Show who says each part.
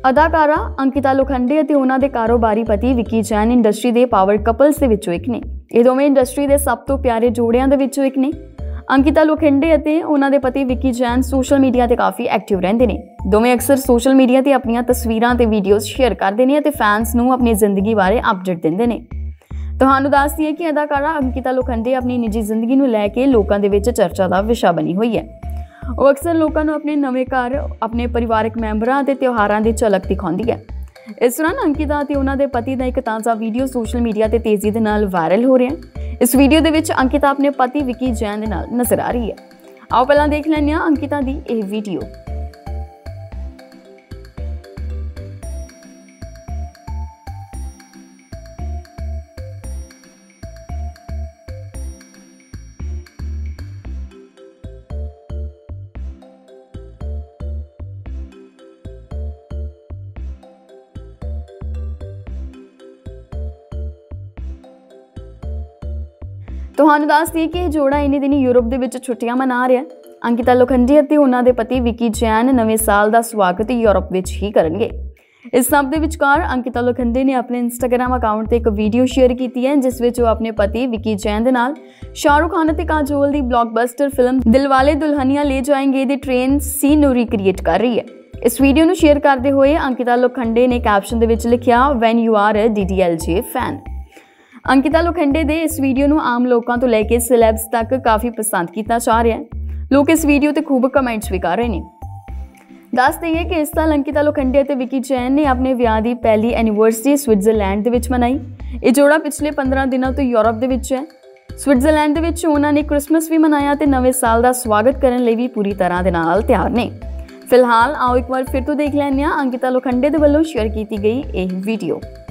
Speaker 1: ਅਦਾਕਾਰਾ ਅੰਕਿਤਾ ਲੋਖੰਡੇ ਅਤੇ ਉਹਨਾਂ ਦੇ ਕਾਰੋਬਾਰੀ ਪਤੀ ਵਿੱਕੀ ਜੈਨ ਇੰਡਸਟਰੀ ਦੇ ਪਾਵਰ ਕਪਲਸ ਦੇ ਵਿੱਚੋਂ ਇੱਕ ਨੇ। ਇਹ ਦੋਵੇਂ ਇੰਡਸਟਰੀ ਦੇ ਸਭ ਤੋਂ ਪਿਆਰੇ ਜੋੜਿਆਂ ਦੇ ਵਿੱਚੋਂ ਇੱਕ ਨੇ। ਅੰਕਿਤਾ ਲੋਖੰਡੇ ਅਤੇ ਉਹਨਾਂ ਦੇ ਪਤੀ ਵਿੱਕੀ ਜੈਨ ਸੋਸ਼ਲ ਮੀਡੀਆ ਤੇ ਕਾਫੀ ਐਕਟਿਵ ਰਹਿੰਦੇ ਨੇ। ਦੋਵੇਂ ਅਕਸਰ ਸੋਸ਼ਲ ਮੀਡੀਆ ਤੇ ਆਪਣੀਆਂ ਤਸਵੀਰਾਂ ਤੇ ਵੀਡੀਓਜ਼ ਸ਼ੇਅਰ ਕਰਦੇ ਨੇ ਅਤੇ ਫੈਨਸ ਨੂੰ ਆਪਣੀ ਜ਼ਿੰਦਗੀ ਬਾਰੇ ਅਪਡੇਟ ਦਿੰਦੇ ਨੇ। ਤੁਹਾਨੂੰ ਦੱਸ ਦਈਏ ਕਿ ਅਦਾਕਾਰਾ ਅੰਕਿਤਾ ਲੋਖੰਡੇ ਆਪਣੀ ਨਿੱਜੀ ਜ਼ਿੰਦਗੀ ਨੂੰ ਲੈ ਕੇ ਲੋਕਾਂ ਦੇ ਵਿੱਚ ਚਰਚਾ ਦਾ ਵਿਸ਼ਾ ਬਣੀ ਹੋਈ ਹੈ। ਉਹ ਅਕਸਰ ਲੋਕਾਂ ਨੂੰ ਆਪਣੇ ਨਵੇਂ ਘਰ, ਆਪਣੇ ਪਰਿਵਾਰਕ ਮੈਂਬਰਾਂ ਅਤੇ ਤਿਉਹਾਰਾਂ ਦੀ ਝਲਕ ਦਿਖਾਉਂਦੀ ਹੈ। ਇਸ ਦੌਰਾਨ ਅੰਕਿਤਾ ਅਤੇ ਉਹਨਾਂ ਦੇ ਪਤੀ ਦਾ ਇੱਕ ਤਾਜ਼ਾ ਵੀਡੀਓ ਸੋਸ਼ਲ ਮੀਡੀਆ ਤੇ ਤੇਜ਼ੀ ਦੇ ਨਾਲ ਵਾਇਰਲ ਹੋ ਰਿਹਾ ਹੈ। ਇਸ ਵੀਡੀਓ ਦੇ ਵਿੱਚ ਅੰਕਿਤਾ ਆਪਣੇ ਪਤੀ ਵਿੱਕੀ ਜੈਨ ਦੇ ਨਾਲ ਨਜ਼ਰ ਆ ਰਹੀ ਹੈ। ਆਓ ਪਹਿਲਾਂ ਦੇਖ ਲੈਂਦੇ ਹਾਂ ਅੰਕਿਤਾ ਦੀ ਇਹ ਵੀਡੀਓ। ਤੁਹਾਨੂੰ ਦੱਸ ਦਈਏ ਕਿ ਇਹ ਜੋੜਾ ਇੰਨੇ ਦਿਨੀ ਯੂਰਪ ਦੇ ਵਿੱਚ ਛੁੱਟੀਆਂ ਮਨਾ ਰਿਹਾ। ਅੰਕਿਤਾ ਲੋਖੰਡੇ ਅਤੇ ਉਹਨਾਂ ਦੇ ਪਤੀ ਵਿੱਕੀ ਜੈਨ ਨਵੇਂ ਸਾਲ ਦਾ ਸਵਾਗਤ ਯੂਰਪ ਵਿੱਚ ਹੀ ਕਰਨਗੇ। ਇਸ ਸਭ ਦੇ ਵਿਚਕਾਰ ਅੰਕਿਤਾ ਲੋਖੰਡੇ ਨੇ ਆਪਣੇ ਇੰਸਟਾਗ੍ਰਾਮ ਅਕਾਊਂਟ ਤੇ ਇੱਕ ਵੀਡੀਓ ਸ਼ੇਅਰ ਕੀਤੀ ਹੈ, ਜਿਸ ਵਿੱਚ ਉਹ ਆਪਣੇ ਪਤੀ ਵਿੱਕੀ ਜੈਨ ਦੇ ਨਾਲ ਸ਼ਾਹਰੁਖ ਖਾਨ ਅਤੇ ਕਾਜੋਲ ਦੀ ਬਲੌਕਬਸਟਰ ਫਿਲਮ ਦਿਲਵਾਲੇ ਦੁਲਹਨੀਆ ਲੈ ਜਾਏਂਗੇ ਦੀ ਟ੍ਰੇਨ ਸੀਨ ਨੂੰ ਰੀਕ੍ਰੀਏਟ ਕਰ ਰਹੀ ਹੈ। ਇਸ ਵੀਡੀਓ ਨੂੰ ਸ਼ੇਅਰ ਕਰਦੇ ਹੋਏ ਅੰਕਿਤਾ ਲੋਖੰਡੇ ਨੇ ਕੈਪਸ਼ਨ ਦੇ ਵਿੱਚ ਲਿਖਿਆ, "when you are a DDLJ fan". Ankita Lokhande ਦੇ ਇਸ ਵੀਡੀਓ ਨੂੰ ਆਮ ਲੋਕਾਂ ਤੋਂ ਲੈ ਕੇ ਸੈਲੈਬਸ ਤੱਕ ਕਾਫੀ ਪਸੰਦ ਕੀਤਾ ਜਾ ਰਿਹਾ ਹੈ। ਲੋਕ ਇਸ ਵੀਡੀਓ ਤੇ ਖੂਬ ਕਮੈਂਟਸ ਵੀ ਕਰ ਰਹੇ ਨੇ। ਦੱਸ ਦਈਏ ਕਿ ਇਸ ਸਾਲ ਅੰਕਿਤਾ ਲੋਖੰਡੇ ਅਤੇ ਵਿੱਕੀ ਜੈਨ ਨੇ ਆਪਣੇ ਵਿਆਹ ਦੀ ਪਹਿਲੀ ਐਨੀਵਰਸਰੀ ਸਵਿਟਜ਼ਰਲੈਂਡ ਦੇ ਵਿੱਚ ਮਨਾਈ। ਇਹ ਜੋੜਾ ਪਿਛਲੇ 15 ਦਿਨਾਂ ਤੋਂ ਯੂਰਪ ਦੇ ਵਿੱਚ ਹੈ। ਸਵਿਟਜ਼ਰਲੈਂਡ ਦੇ ਵਿੱਚ ਉਹਨਾਂ ਨੇ ਕ੍ਰਿਸਮਸ ਵੀ ਮਨਾਇਆ ਤੇ ਨਵੇਂ ਸਾਲ ਦਾ ਸਵਾਗਤ ਕਰਨ ਲਈ ਵੀ ਪੂਰੀ ਤਰ੍ਹਾਂ ਦੇ ਨਾਲ ਤਿਆਰ ਨੇ। ਫਿਲਹਾਲ ਆਓ ਇੱਕ ਵਾਰ ਫਿਰ ਤੋਂ ਦੇਖ ਲੈਂਦੇ ਹਾਂ ਅੰਕਿਤਾ ਲੋਖੰਡੇ ਦੇ ਵੱਲੋਂ ਸ਼ੇਅਰ ਕੀਤੀ ਗਈ ਇਹ ਵੀਡੀਓ।